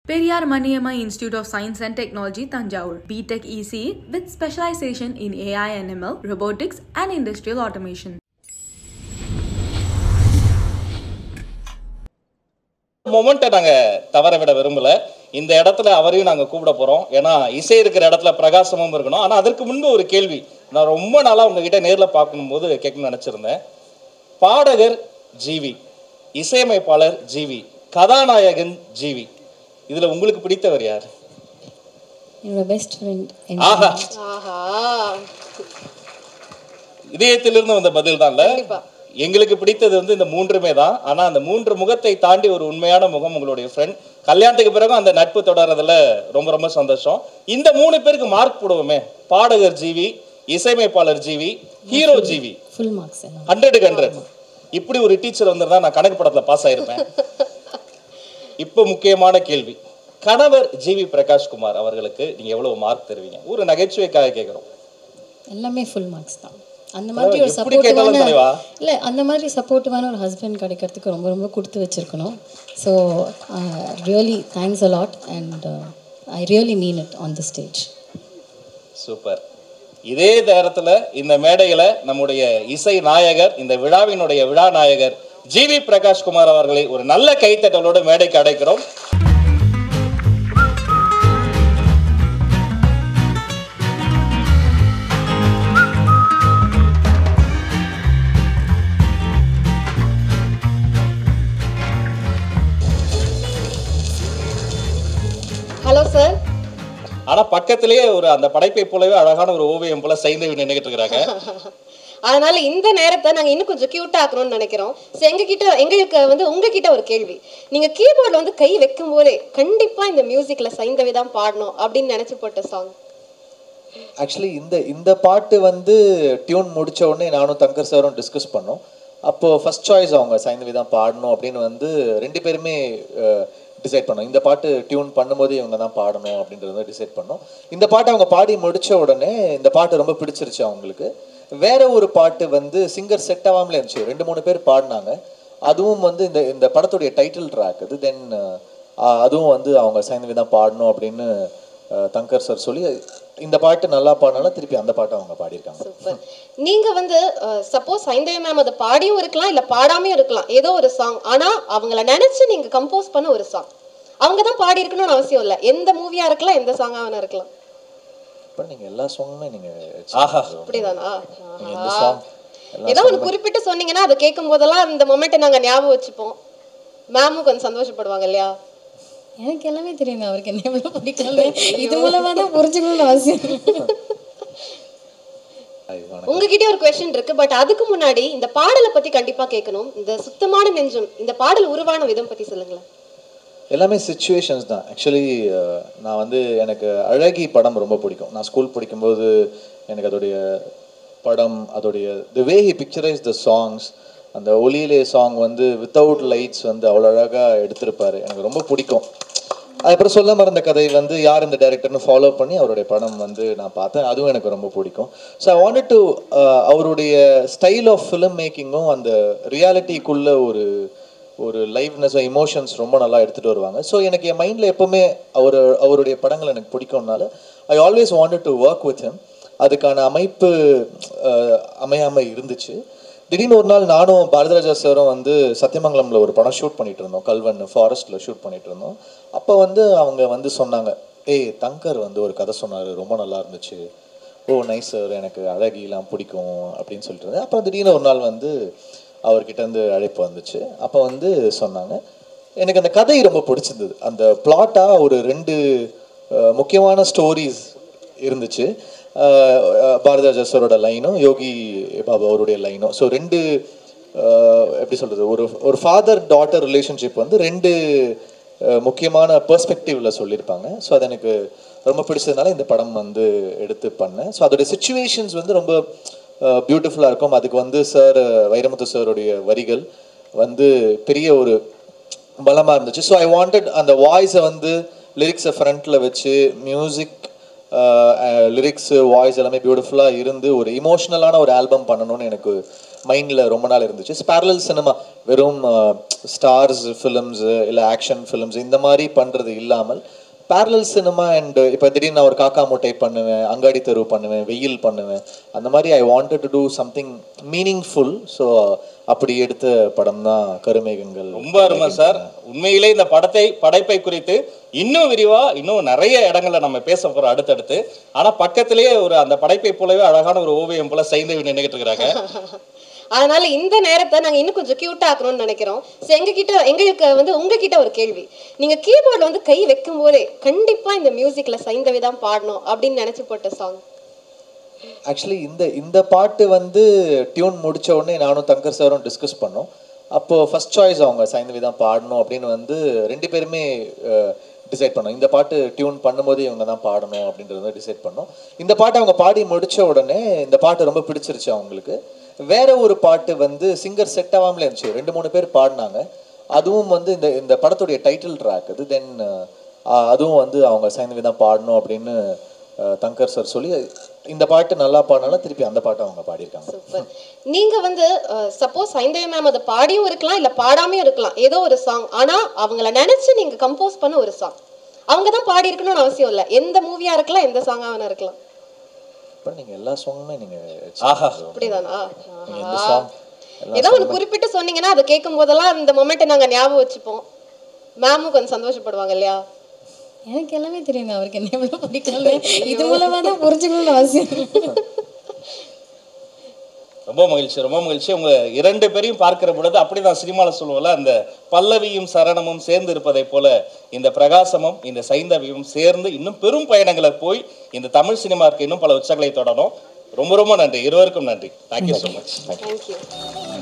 Periyar Maniamma Institute of Science and Technology, Tanjavur. B.Tech ECE with specialization in AI and ML, robotics and industrial automation. மொமெண்ட்டை நாங்கள் தவற விட விரும்பலை. இந்த இடத்துல அவரையும் நாங்கள் கூப்பிட போகிறோம். ஏன்னா இசை இருக்கிற இடத்துல பிரகாசமும் இருக்கணும். ஆனால் அதற்கு முன்பு ஒரு கேள்வி நான் ரொம்ப நாளாக உங்ககிட்ட நேரில் பார்க்கணும்போது கேட்கணும்னு நினச்சிருந்தேன். பாடகர் ஜிவி, இசையமைப்பாளர் ஜிவி, கதாநாயகன் ஜிவி, இதில் உங்களுக்கு பிடித்தவர் யார்? என்னோட பெஸ்ட் ஃப்ரெண்ட். ஆஹா, இதயத்திலிருந்து வந்த பதில் தான். எங்களுக்கு பிடித்தது இந்த மூன்றுமே தான். ஆனால் அந்த மூன்று முகத்தை தாண்டி ஒரு உண்மையான முகம் உங்களுடைய ஃப்ரெண்ட். கல்யாணத்துக்கு பிறகும் அந்த நட்பு தொடர்றதுல ரொம்ப ரொம்ப சந்தோஷம். இந்த மூணு பேருக்கு மார்க் போடுவோமே, பாடகர் ஜிவி, இசையமைப்பாளர் GV, hero GV, full marks 100க்கு 100. இப்படி ஒரு டீச்சர் வந்திருந்தா நான் கணக்கு படத்தில் பாஸ் ஆயிருப்பேன். இப்போ முக்கியமான கேள்வி, கணவர் ஜிவி பிரகாஷ் குமார் அவர்களுக்கு நீங்க எவ்வளவு மார்க் தருவீங்க? ஒரு நகைச்சுவைக்காக கேட்குறோம். எல்லாமே ஃபுல் மார்க்ஸ் தான். அந்த மாதிரி ஒரு சப்போர்ட்டிவான இல்லை, அந்த மாதிரி சப்போர்ட்டிவான ஒரு ஹஸ்பண்ட் கிடைக்கிறதுக்கு ரொம்ப ரொம்ப கொடுத்து வச்சிருக்கணும். So really thanks a lot and I really mean it on the stage. Super. இதே நேரத்தில் இந்த மேடையில் நம்முடைய இசை நாயகர், இந்த விழாவினுடைய விழா நாயகர் ஜிவி பிரகாஷ் குமார் அவர்களை ஒரு நல்ல கைத்தட்டலோடு மேடைக்கு அடைக்கிறோம். Hello sir. ஆனா பக்கத்திலேயே ஒரு அந்த படைப்பை போலவே அழகான ஒரு ஓவியம் போல சைந்தவி நின்னுகிட்டு இருக்காங்க. அதனால இந்த நேரத்தை நாங்க இன்னும் கொஞ்சம் கியூட்டா ஆக்கணும்னு நினைக்கிறோம். எங்களுக்கு உங்ககிட்ட ஒரு கேள்வி. நீங்க கீபோர்ட்ல கை வைக்கும் போதே கண்டிப்பா இந்த மியூசிக்ல சைந்தவி தான் பாடணும் அப்படின்னு நினைச்சு போட்ட சாங்? ஆக்சுவலி இந்த பாட்டு டியூன் முடிச்ச உடனே நானும் தங்கர் சாரும் டிஸ்கஸ் பண்ணோம். அப்போ ஃபர்ஸ்ட் சாய்ஸ் அவங்க சைந்தவி தான் பாடணும் அப்படின்னு ரெண்டு பேருமே டிசைட் பண்ணோம். இந்த பாட்டு டியூன் பண்ணும்போது இவங்க தான் பாடணும் அப்படின்றத டிசைட் பண்ணோம். இந்த பாட்டை அவங்க பாடி முடிச்ச உடனே இந்த பாட்டு ரொம்ப பிடிச்சிருச்சு அவங்களுக்கு. வேற ஒரு பாட்டு சிங்கர் செட் ஆகாமலே இருந்துச்சு, 2-3 பேர் பாடினாங்க. அதுவும் இந்த படத்துடைய டைட்டில் ட்ராக் அது. தென் அதுவும் அவங்க சைந்தவி தான் பாடணும் அப்படின்னு தங்கர் சார் சொல்லி இந்த பாட்டு நல்லா பாடினாலும் திருப்பி அந்த பாட்டை அவங்க பாடியிருக்காங்க. சூப்பர். நீங்க சப்போஸ் சைந்தவி மேம் அதை பாடியும் இருக்கலாம், இல்ல பாடாமையும் இருக்கலாம், ஏதோ ஒரு சாங். ஆனா அவங்கள நினைச்சு நீங்க கம்போஸ் பண்ண ஒரு சாங், அவங்க தான் பாடி இருக்கணும்னு அவசியம் இல்லை. எந்த மூவியா இருக்கலாம், எந்த சாங்கா வேணா இருக்கலாம். நீங்க எல்லா சாங்குமே நீங்க அப்படிதானா? ஏதோ ஒன்று குறிப்பிட்டு சொன்னீங்கன்னா அதை கேட்கும் போதெல்லாம் இந்த மொமெண்ட்டை நாங்க ஞாபகம் வச்சுப்போம். மேமும் கொஞ்சம் சந்தோஷப்படுவாங்க இல்லையா? எனக்கு எல்லாமே தெரியுங்க, அவருக்கு என்ன எவ்வளவு பிடிக்கல, இது மூலமா தான் புரிஞ்சுக்கணும்னு அவசியம். உங்ககிட்ட ஒரு கொஸ்டின் இருக்கு. பட் அதுக்கு முன்னாடி இந்த பாடலை பத்தி கண்டிப்பா கேட்கணும். இந்த சுத்தமான நெஞ்சம், இந்த பாடல் உருவான விதம் பத்தி சொல்லுங்களேன். எல்லாமே சிச்சுவேஷன்ஸ் தான். ஆக்சுவலி நான் எனக்கு அழகி படம் ரொம்ப பிடிக்கும். நான் ஸ்கூல் படிக்கும்போது எனக்கு அதோடைய படம், அதோடைய the way he picturise the songs, அந்த ஒலியிலே சாங் வித்தவுட் லைட்ஸ் அவ்வளோ அழகாக எடுத்திருப்பார். எனக்கு ரொம்ப பிடிக்கும். அதுக்கப்புறம் சொல்ல மறந்த கதை யார் இந்த டைரக்டர்னு ஃபாலோ பண்ணி அவருடைய படம் நான் பார்த்தேன். அதுவும் எனக்கு ரொம்ப பிடிக்கும். ஸோ ஐ வாண்டட் டு அவருடைய ஸ்டைல் ஆஃப் ஃபிலிம் மேக்கிங்கும் அந்த ரியாலிட்டிக்குள்ள ஒரு லைவ்னஸ், எமோஷன்ஸ் ரொம்ப நல்லா எடுத்துகிட்டு வருவாங்க. ஸோ எனக்கு என் மைண்டில் எப்போவுமே அவருடைய படங்கள் எனக்கு பிடிக்கும்னால I always wanted to work with him. அதுக்கான அமைப்பு அமையாமல் இருந்துச்சு. திடீர்னு ஒரு நாள் நானும் பாரதிராஜா சாரும் சத்தியமங்கலம்ல ஒரு படம் ஷூட் பண்ணிட்டு இருந்தோம். கல்வன் ஃபாரஸ்ட்ல ஷூட் பண்ணிட்டு இருந்தோம். அப்போ அவங்க சொன்னாங்க, ஏய் தங்கர் ஒரு கதை சொன்னார், ரொம்ப நல்லா இருந்துச்சு. ஓ நைஸ் சார், எனக்கு அழகிலாம் பிடிக்கும் அப்படின்னு சொல்லிட்டு இருந்தேன். அப்புறம் திடீர்னு ஒரு நாள் அவர்கிட்ட அழைப்பு வந்துச்சு. அப்போ சொன்னாங்க, எனக்கு அந்த கதை ரொம்ப பிடிச்சிருந்தது. அந்த பிளாட்டாக ஒரு 2 முக்கியமான ஸ்டோரிஸ் இருந்துச்சு. பாரதிராஜா சாரோட லைனும் யோகி பாபு அவருடைய லைனும். ஸோ 2 எப்படி சொல்கிறது, ஒரு ஃபாதர் டாட்டர் ரிலேஷன்ஷிப் 2 முக்கியமான பெர்ஸ்பெக்டிவ்ல சொல்லியிருப்பாங்க. ஸோ அது எனக்கு ரொம்ப பிடிச்சதுனால இந்த படம் எடுத்து பண்ணேன். ஸோ அதோடைய சிச்சுவேஷன்ஸ் ரொம்ப பியூட்டிஃபுல்லாக இருக்கும். அதுக்கு சார் வைரமுத்து சாருடைய வரிகள் பெரிய ஒரு பலமாக இருந்துச்சு. ஸோ ஐ வாண்டட் அந்த வாய்ஸை லிரிக்ஸை ஃப்ரண்ட்டில் வச்சு மியூசிக், லிரிக்ஸ், வாய்ஸ் எல்லாமே பியூட்டிஃபுல்லாக இருந்து ஒரு இமோஷ்னலான ஒரு ஆல்பம் பண்ணணும்னு எனக்கு மைண்டில் ரொம்ப நாள் இருந்துச்சு. பேரலல் சினிமா வெறும் ஸ்டார்ஸ் ஃபிலிம்ஸு இல்லை ஆக்ஷன் ஃபிலிம்ஸ் இந்த மாதிரி பண்ணுறது இல்லாமல் பேரலல் சினிமா அண்ட் இப்போ திடீர்னு நான் ஒரு காக்கா மூட்டை பண்ணுவேன், அங்காடி தெரு பண்ணுவேன், வெயில் பண்ணுவேன், அந்த மாதிரி I wanted to do something meaningful. So அப்படி எடுத்த படம் தான் கருமேகங்கள். ரொம்ப அருமை சார். உண்மையிலே இந்த படைப்பை குறித்து இன்னும் விரிவா இன்னும் நிறைய இடங்கள்ல நம்ம பேச போறோம் அடுத்தடுத்து. ஆனா பக்கத்திலேயே ஒரு அந்த படைப்பை போலவே அழகான ஒரு ஓவியம் போல சைந்தவி நின்னுகிட்டு இருக்காங்க. அதனால இந்த நேரத்தை நாங்க இன்னும் கொஞ்சம் கியூட் ஆக்கணும்னு நினைக்கிறோம். எங்களுக்கு வந்து உங்ககிட்ட ஒரு கேள்வி. நீங்க கீபோர்ட்ல வந்து கை வைக்கும் போதே கண்டிப்பா இந்த மியூசிக்ல சைந்தவி தான் பாடணும் அப்படின்னு நினைச்சு போட்ட சாங்? ஆக்சுவலி இந்த பாட்டு வந்து டியூன் முடிச்ச உடனே நானும் தங்கர் சாரும் டிஸ்கஸ் பண்ணோம். அப்போ ஃபர்ஸ்ட் சாய்ஸ் அவங்க சைந்தவி தான் பாடணும் அப்படின்னு வந்து 2 பேருமே டிசைட் பண்ணோம். இந்த பாட்டு டியூன் பண்ணும்போது இவங்க தான் பாடணும் அப்படின்றத டிசைட் பண்ணோம். இந்த பாட்டை அவங்க பாடி முடிச்ச உடனே இந்த பாட்டு ரொம்ப பிடிச்சிருச்சு அவங்களுக்கு. வேற ஒரு பாட்டு வந்து சிங்கர் செட் ஆகாமலே இருந்துச்சு, 2-3 பேர் பாடினாங்க. அதுவும் வந்து இந்த படத்துடைய டைட்டில் ட்ராக் அது. தென் அதுவும் வந்து அவங்க சைந்தவி தான் பாடணும் அப்படின்னு தங்கர் சார் சொல்லி இந்த பாட்டு நல்லா பாடினாலும் திருப்பி அந்த பாட்டை அவங்க பாடியிருக்காங்க. சூப்பர். நீங்க வந்து சப்போஸ் சைந்தவி மேம் அதை பாடியும் இருக்கலாம் இல்ல பாடாமையும் இருக்கலாம், ஏதோ ஒரு சாங். ஆனா அவங்கள நினைச்சு நீங்க கம்போஸ் பண்ண ஒரு சாங், அவங்க தான் பாடி இருக்கணும்னு அவசியம் இல்லை. எந்த மூவியா இருக்கலாம், எந்த சாங்கா வேணா இருக்கலாம். நீங்க எல்லா சாங்குமே நீங்க அப்படிதானா? ஏதோ ஒன்று குறிப்பிட்டு சொன்னீங்கன்னா அதை கேட்கும் போதெல்லாம் இந்த மொமெண்ட்டை நாங்க ஞாபகம் வச்சுப்போம். மேமும் கொஞ்சம் சந்தோஷப்படுவாங்க இல்லையா? எனக்கு எல்லாமே தெரியுங்க, அவருக்கு என்ன எவ்வளவு பிடிக்கல, இது மூலமா தான் புரிஞ்சுக்கணும்னு அவசியம். ரொம்ப மகிழ்ச்சி, ரொம்ப மகிழ்ச்சி. உங்க 2 பேரையும் பார்க்கிற பொழுது அப்படிதான் சினிமாவில் சொல்லுவோம்ல, அந்த பல்லவியும் சரணமும் சேர்ந்து இருப்பதை போல இந்த பிரகாசமும் இந்த சைந்தவியும் சேர்ந்து இன்னும் பெரும் பயணங்களை போய் இந்த தமிழ் சினிமாவுக்கு இன்னும் பல உச்சங்களை தொடரும். ரொம்ப ரொம்ப நன்றி, இருவருக்கும் நன்றி. Thank you so much. தேங்க்யூ.